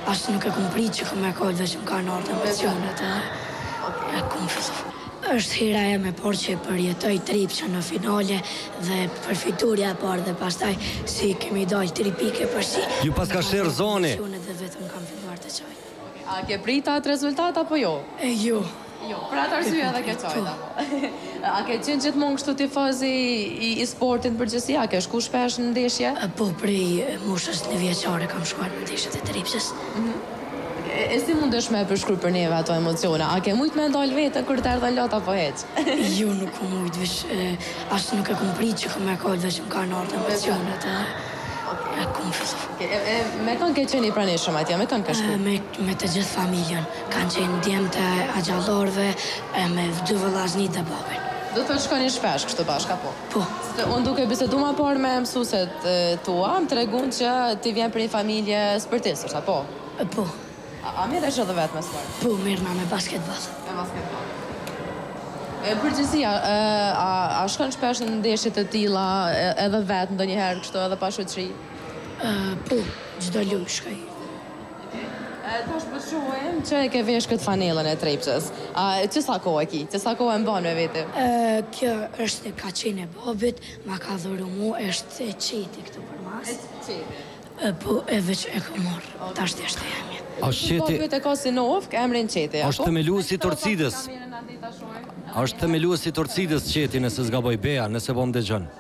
As nuk e kom prit që kom e kollë që më kanë ardhur emocionet e kom fillu. Është hera e me por që përjetoj tripsë në finale dhe përfituria e parë dhe pastaj si kemi dalë 3 pike përsi. Ju pas ka shërë zoni. Dhe vetëm kam filluar të qaj. A ke prit atë rezultat apo jo? Jo. Jo, për atë arsye edhe ke qajt apo? A ke qenë gjithmonë kështu tifozi i sportit përgjithësi? A ke shku shpesh në ndeshje? Po prej moshës 9 vjeçare kam shkuar në ndeshjet e tripsës. E si mundesh me përshkruaj për neve ato emocione? A ke mujt me ndal vete kur të erdhën lot apo heq? Jo, nuk kom mujt, veç as nuk e kom prit që kom e kollë dhe që më kanë ardhur emocionet e kom fillu. Me kanë ke qenë i pranishëm atje, me kanë ke shku? Me të gjithë familjen. Kanë qenë djemtë e agjallorëve, me 2 vëllaznit dhe babin. Do të shkoni shpesh kështu bashkë apo? Po. Unë duke bisedu ma por me mësuset tua, më tregun që ti vjen për një familje sportistësh, apo? Po. A mirë është edhe vetë me sport? Po, mirë me basketball. Me basketball. Përgjithësi, a shkon shpesh në ndeshje të tilla edhe vetë ndonjëherë kështu edhe pa shoqëri? Po, çdo lojë shkoj. Tash po shohim që e ke vesh këtë fanellën e tripsës. Që sa kohë e ki? Që sa kohë e mban me vete? Kjo është ka qenë e babit, ma ka dhuru mu, është e qeti këtu për mas. Po, e veç e ka marrë, tash të është e jemi. Babit e ka si novë, ka emrin qeti, apo? Është themeluesi i Torcidës. Është themeluesi i Torcidës qeti, nëse zgaboj Bea, nëse po më dëgjon.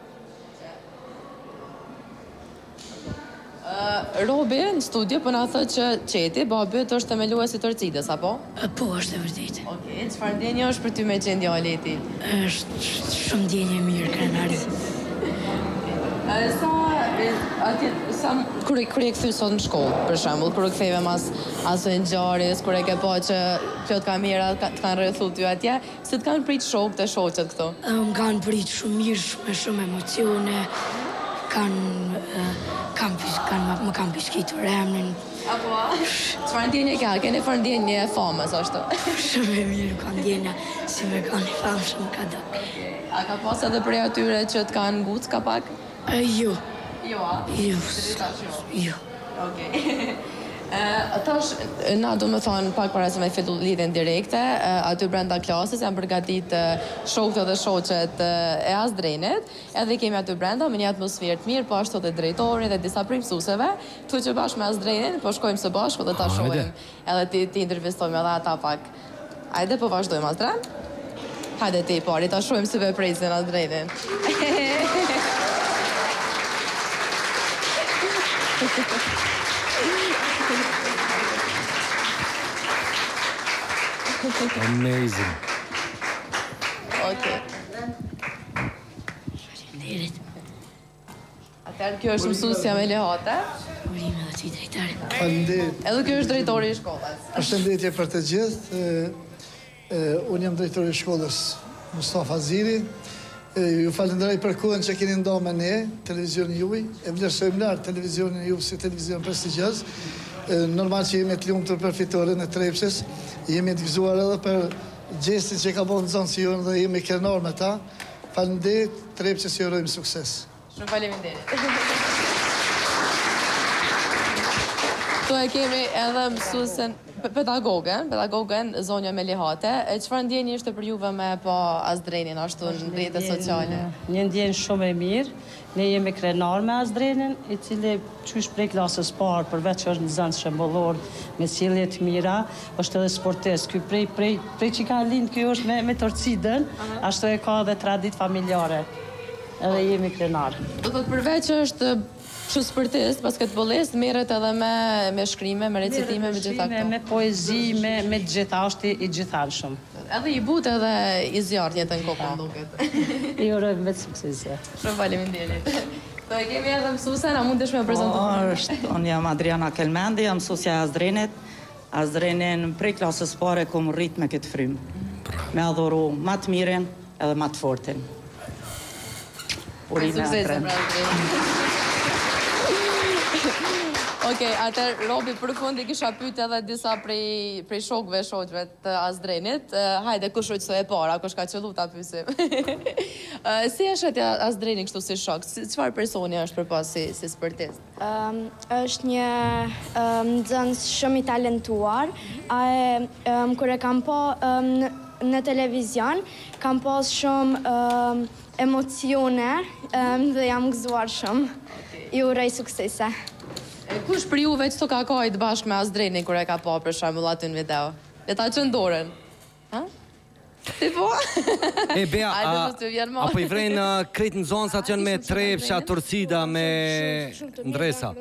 Robi në studio po na thotë që qeti, babit është themeluesi i Torcidës, apo? Po, është e vërtetë. Okej, çfarë ndjenjë është për ty me qenë djali i tij? Është shumë ndjenjë mirë, krenari. Kur e kthy sot në shkollë, për shembull, kur e ktheve mas asoj ngjarjes, kur e ke pa që plot kamera të kanë rrethu ty atje, si të kanë prit shokët e shoqet këtu? Më kanë prit shumë mirë, me shumë emocione, më kanë piskitur emrin. Apo? Çfarë ndjenje ka? Keni fare ndjenje e famës ashtu? Shumë e mirë kanë ndjenja, si me kanë i famë shumë ka do. A ka pas edhe prej atyre që të kanë nguc ka pak? Jo. Jo, a? Jo. Okej. Tash, na do me thonë pak para se me fillu lidhjen direkte, aty brenda klasës janë përgatit shokët dhe shoqet e Azdrenit, edhe kemi aty brenda me një atmosferë të mirë, po ashtu dhe drejtori dhe disa prej mësuesve, këtu që bashkë me Azdrenin, po shkojmë së bashku dhe ta shohim, edhe ti intervistojmë edhe ata pak. Hajde po vazhdojmë Azdren? Hajde ti pari, ta shohim si vepresin Azdrenin. Amazing. Okej. Faleminderit. Atëherë kjo është mësuesja me lehate. Urime dhe ti drejtari. Faleminderit. Edhe kjo është drejtori i shkollës. Përshëndetje për të gjithë. Unë jam drejtori i shkollës Mustafa Ziri. Ju falenderoj për kohën që keni nda me ne, televizionin juaj. E vlerësojmë lart televizionin juaj si televizion prestigjioz. Normal që jemi të lumtur për fitoren e tripsës. Jemi të gëzuar edhe për gjestin që ka bërë në zonë si jonë dhe jemi krenar me ta. Faleminderit, tripsës ju urojmë sukses. Shumë faleminderit. Tu e kemi edhe mësuesen pedagogen zonja me lehate. Çfarë ndjenjë ishte për juve me po Azdrenin ashtu në rrjetet sociale? Një ndjenjë shumë e mirë. Ne jemi krenar me Azdrenin, i cili qysh prej klasës parë, përveç që është në zënë shembullor, me sjellje të mira, është edhe sportist. Ky prej që ka lind, ky është me Torcidën, ashtu e ka edhe traditë familjare. Edhe jemi krenar. Do thotë përveç që është kështu sportist, basketbollist, merret edhe me shkrime, me recitime, me gjitha këto. Me poezi, me gjitha, është i gjitharshëm. Edhe i but edhe i zjarr jetën kokën duket. I urojmë vetë suksese. Shumë faleminderit. Po e kemi edhe mësuesen, a mundesh me prezantuar? Unë jam Adriana Kelmendi, jam mësuesja e Azdrenit. Azdrenin prej klasës pare kom rrit me këtë frymë. Me adhuru ma të mirin edhe ma të fortin. Suksese, pra. Okej, atër Robi për fund I kisha pyet edhe disa prej shoqëve të Azdrenit. Hajde, kush është e para, kush ka qellu ta pyesim. Si është atje Azdreni kështu si shok? Çfarë personi është përpas si sportist? Është një nxënës shumë I talentuar. Kur e kam po në televizion, kam pas shumë emocione dhe jam gëzuar shumë. I uroj suksese. Kush për juve që të ka kajt bashkë me Azdreni kur e ka pa për shembull aty në video? Le ta qëndoren. Ha? Ti po? E Bea, apo I vrejnë krejt në zonë sa që janë me trepsha, torcida, me ndresa?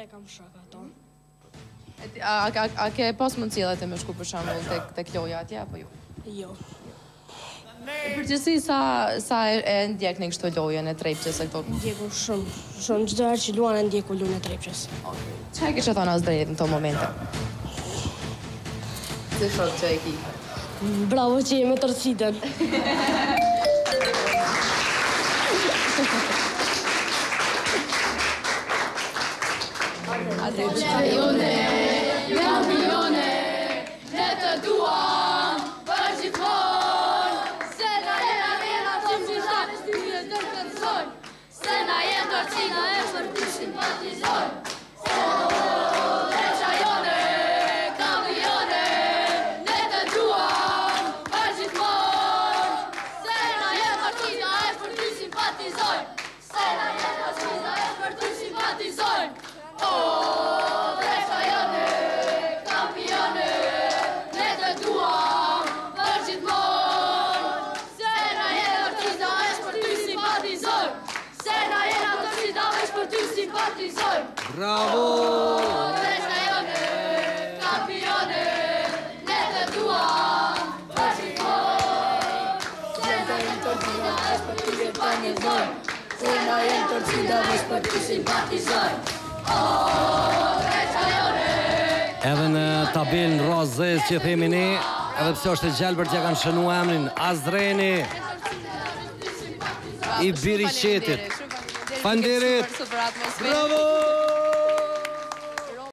A ke pas mundësi të me shku për shembull tek loja atje apo jo? Jo. Përgjithësi sa e ndjekni kështu lojën e trepçes e këto? Ndjeku shumë. Çdo herë që luan e ndjeku lojën e trepçes. Çfarë kishe thënë Azdrenit në këto momente? Si shok që e ki? Bravo që jemi torcidën. Kampione, ne të duam për gjithmonë. Se na jena tim që shtatë stilje të kërcojnë. Se na jenë torcida e për ty simpatizojnë. Dreqa jone, kampione, ne të duam për gjithmonë. Se na jenë torcida e për ty simpatizojnë. Se na jenë torcida e për ty simpatizojnë. Dreqa jone, kampione, ne të duam për gjithmonë. Se na jenë torcida e për ty simpatizojnë. Se na jenë torcida e për ty simpatizojnë. Bravo! Dreqa jone, kampione, ne të duam për gjithmonë. Se na jenë torcida e për ty simpatizojnë. Se na jenë torcida e për ty simpatizojnë. Dreqa jone. Edhe në tabelën rozës që themi ne, edhe pse është e gjelbër që kanë shënu emrin Azdreni I Biriqetit. Faleminderit. Super atmosferë. Bravo!